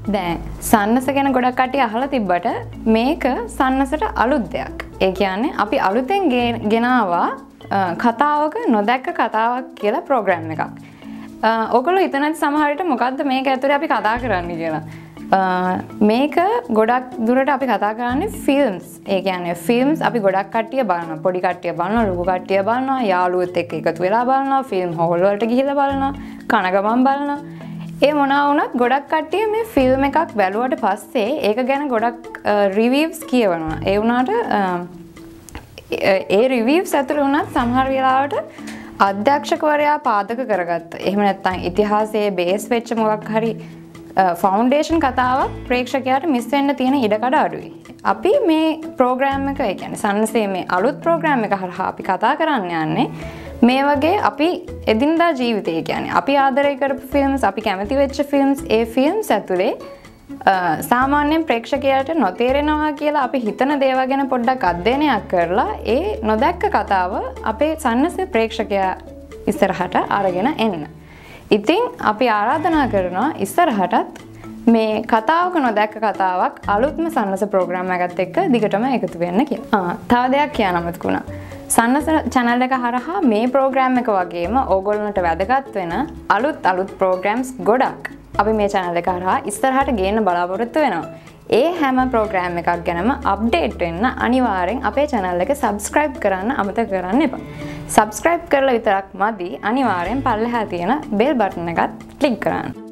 දැන් සන්නස ගැන ගොඩක් කට්ටිය අහලා තිබ්බට මේක සන්නසට අලුත් දෙයක්. ඒ කියන්නේ අපි අලුතෙන් ගෙනාවා කතාවක නොදැක්ක කතාවක් කියලා ප්‍රෝග්‍රෑම් එකක්. ඔයගොල්ලෝ හිතනත් සමහර විට මොකද්ද මේක ඇතුලේ අපි කතා කරන්නේ කියලා. මේක ගොඩක් දුරට අපි කතා කරන්නේ ෆිල්ම්ස්. ඒ කියන්නේ ෆිල්ම්ස් අපි ගොඩක් කට්ටිය බලනවා. පොඩි කට්ටිය බලනවා, ලොකු කට්ටිය බලනවා, යාළුවොත් එක්ක එකතු වෙලා බලනවා, ෆිල්ම් හෝල් වලට ගිහිල්ලා බලනවා, කන ගමන් බලනවා. ඒ මොනවා වුණත් ගොඩක් කට්ටිය මේ ෆිල්ම් එකක් බැලුවට පස්සේ ඒක ගැන ගොඩක් රිවිව්ස් කියවනවා. ඒ වුණාට ඒ රිවිව්ස් ඇතුළේ වුණත් සමහර වෙලාවට අධ්‍යක්ෂකවරයා පාදක කරගත්ත. එහෙම නැත්නම් ඉතිහාසයේ බේස් වෙච්ච මොකක් හරි ෆවුන්ඩේෂන් කතාවක් ප්‍රේක්ෂකයාට මිස් වෙන්න තියෙන ඉඩකඩ අඩුයි. අපි මේ ප්‍රෝග්‍රෑම් එක, ඒ කියන්නේ සන්නසේ මේ අලුත් ප්‍රෝග්‍රෑම් එක හරහා අපි කතා කරන්න යන්නේ මේ වගේ අපි එදිනදා ජීවිතේ කියන්නේ අපි ආදරය කරපු ෆිල්ම්ස්, අපි කැමති වෙච්ච ෆිල්ම්ස්, ඒ ෆිල්ම්ස් ඇතුලේ සාමාන්‍යයෙන් ප්‍රේක්ෂකයාට නොතේරෙනවා කියලා අපි හිතන දේවල් ගැන පොඩ්ඩක් අධ්‍යයනයක් කරලා ඒ නොදැක්ක කතාව අපේ සන්නසේ ප්‍රේක්ෂකයා ඉස්සරහට අරගෙන එන්න. ඉතින් අපි ආරාධනා කරනවා ඉස්සරහටත් මේ කතාවක නොදැක්ක කතාවක් අලුත්ම සන්නස ප්‍රෝග්‍රෑම් එකත් එක්ක දිගටම එකතු වෙන්න කියලා. තව දෙයක් කියන්න අමතකුණා. සන්නස channel එක හරහා මේ ප්‍රෝග්‍රෑම් එක වගේම ඕගොල්ලන්ට වැදගත් වෙන අලුත් ප්‍රෝග්‍රෑම්ස් ගොඩක් අපි මේ channel එක හරහා ඉස්සරහට ගේන්න බලාපොරොත්තු වෙනවා. ඒ හැම ප්‍රෝග්‍රෑම් එකක් ගැනම අප්ඩේට් වෙන්න අනිවාර්යෙන් අපේ channel එක subscribe කරන්න අමතක කරන්න එපා. subscribe කරලා විතරක් මදි, අනිවාර්යෙන් පල්ලෙහා තියෙන bell button එකත් click කරන්න.